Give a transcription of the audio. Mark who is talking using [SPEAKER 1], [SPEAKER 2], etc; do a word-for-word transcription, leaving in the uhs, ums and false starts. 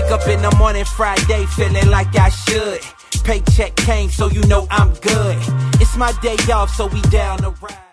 [SPEAKER 1] Wake up in the morning Friday feeling like I should. Paycheck came so you know I'm good. It's my day off so we down the ride.